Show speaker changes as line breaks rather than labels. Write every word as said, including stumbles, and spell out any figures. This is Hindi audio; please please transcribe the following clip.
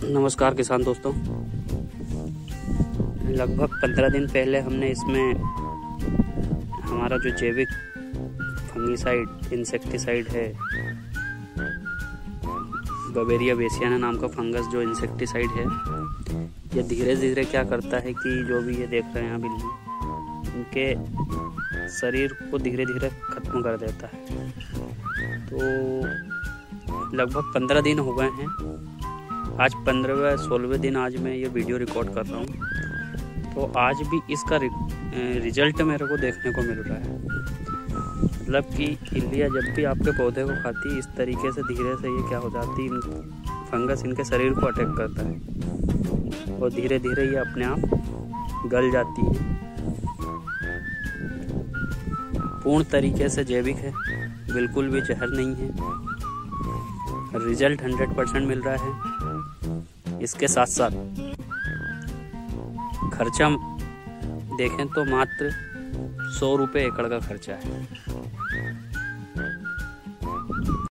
नमस्कार किसान दोस्तों, लगभग पंद्रह दिन पहले हमने इसमें हमारा जो जैविक फंगीसाइड इंसेक्टिसाइड है, बवेरिया बेसियाना नाम का फंगस जो इंसेक्टिसाइड है, ये धीरे धीरे क्या करता है कि जो भी ये देख रहे हैं बिल्ली, उनके शरीर को धीरे धीरे ख़त्म कर देता है। तो लगभग पंद्रह दिन हो गए हैं, आज पंद्रहवें सोलहवें दिन आज मैं ये वीडियो रिकॉर्ड कर रहा हूँ। तो आज भी इसका रिजल्ट मेरे को देखने को मिल रहा है। मतलब कि इल्लियाँ जब भी आपके पौधे को खाती है, इस तरीके से धीरे से ये क्या हो जाती है, फंगस इनके शरीर को अटैक करता है और धीरे धीरे ये अपने आप गल जाती है। पूर्ण तरीके से जैविक है, बिल्कुल भी जहर नहीं है। रिजल्ट हंड्रेड परसेंट मिल रहा है। इसके साथ साथ खर्चा देखें तो मात्र सौ रुपये एकड़ का खर्चा है।